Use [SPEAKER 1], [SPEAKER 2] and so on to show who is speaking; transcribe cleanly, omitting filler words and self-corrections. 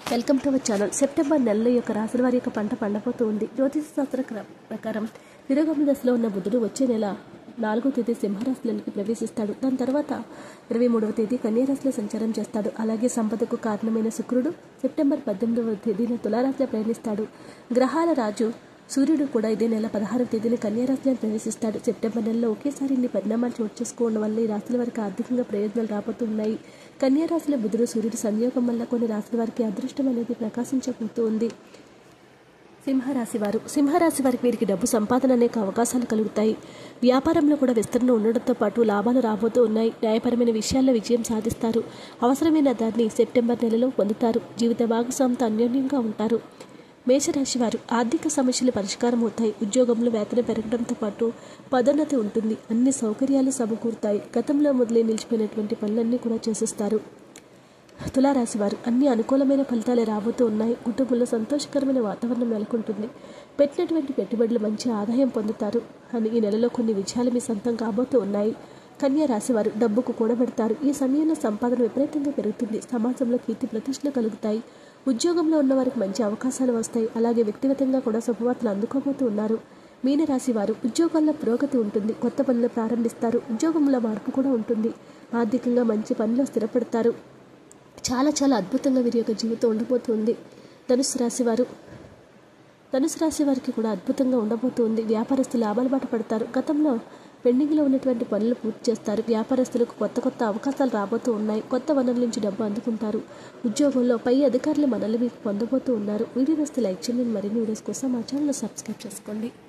[SPEAKER 1] Welcome to our channel. September నెలలో యొక్క రాశుల వారి యొక్క పంట పండబోతూ ఉంది. జ్యోతిష శాస్త్ర ప్రకారం తిరోగమన దశలో ఉన్న బుధుడు వచ్చే నెల 4వ తేదీ సింహరాశిలోకి ప్రవేశిస్తాడు. దాని తర్వాత 23వ తేదీ కన్యారాశిలో సంచారం చేస్తాడు. అలాగే సంపదకు కారణమైన శుక్రుడు సెప్టెంబర్ 18వ తేదీన తులారాశిలో ప్రయాణిస్తాడు. గ్రహాల రాజు సూర్యుడు కూడా ఇదే నెల 16వ తేదీన కన్యారాశిలో ప్రవేశిస్తాడు. సెప్టెంబర్ నెలలో ఒకేసారి ఇన్ని పరిణామాలు చోటు చేసుకోవడం వల్ల ఈ రాశుల వారికి ఆర్థికంగా ప్రయోజనాలు రాబోతున్నాయి. కన్యారాశిలో బుధుడు సూర్యుడు సంయోగం వల్ల కొన్ని రాశుల వారికి అదృష్టం అనేది ప్రకాశించబోతూ ఉంది. సింహరాశి వారికి వీరికి డబ్బు సంపాదన అనేక అవకాశాలు కలుగుతాయి. వ్యాపారంలో కూడా విస్తరణ ఉండడంతో పాటు లాభాలు రాబోతూ ఉన్నాయి. న్యాయపరమైన విషయాల్లో విజయం సాధిస్తారు. అవసరమైన దాన్ని సెప్టెంబర్ నెలలో పొందుతారు. జీవిత భాగస్వామితో అన్యోన్యంగా ఉంటారు. మేషరాశి వారు ఆర్థిక సమస్యలు పరిష్కారం అవుతాయి. ఉద్యోగంలో వేతనం పెరగడంతో పాటు పదోన్నతి ఉంటుంది. అన్ని సౌకర్యాలు సమకూరుతాయి. గతంలో మొదలై నిలిచిపోయినటువంటి పనులన్నీ కూడా చేసేస్తారు. తులారాశి వారు అన్ని అనుకూలమైన ఫలితాలే రాబోతూ ఉన్నాయి. కుటుంబంలో సంతోషకరమైన వాతావరణం నెలకొంటుంది. పెట్టినటువంటి పెట్టుబడులు మంచి ఆదాయం పొందుతారు. అని ఈ నెలలో కొన్ని విజయాలు మీ సొంతం కాబోతూ ఉన్నాయి. కన్యా రాశి వారు డబ్బుకు కూడబెడతారు. ఈ సమయంలో సంపాదన విపరీతంగా పెరుగుతుంది. సమాజంలో కీర్తి ప్రతిష్టలు కలుగుతాయి. ఉద్యోగంలో ఉన్న వారికి మంచి అవకాశాలు వస్తాయి. అలాగే వ్యక్తిగతంగా కూడా శుభవార్తలు అందుకోబోతూ ఉన్నారు. మీనరాశి వారు ఉద్యోగాల్లో పురోగతి ఉంటుంది. కొత్త పనులు ప్రారంభిస్తారు. ఉద్యోగంలో మార్పు కూడా ఉంటుంది. ఆర్థికంగా మంచి పనిలో స్థిరపడతారు. చాలా అద్భుతంగా వీరి యొక్క జీవితం ఉండబోతుంది. ధనుసు రాశి వారికి కూడా అద్భుతంగా ఉండబోతుంది. వ్యాపారస్తులు లాభాల బాట పడతారు. గతంలో పెండింగ్లో ఉన్నటువంటి పనులు పూర్తి చేస్తారు. వ్యాపారస్తులకు కొత్త అవకాశాలు రాబోతూ ఉన్నాయి. కొత్త వనరుల నుంచి డబ్బు అందుకుంటారు. ఉద్యోగంలో పై అధికారులు మనల్ని మీకు పొందబోతూ ఉన్నారు. వీడియో వస్తే లైక్ చేయండి. మరిన్ని వీడియోస్ కోసం మా ఛానల్ సబ్స్క్రైబ్ చేసుకోండి.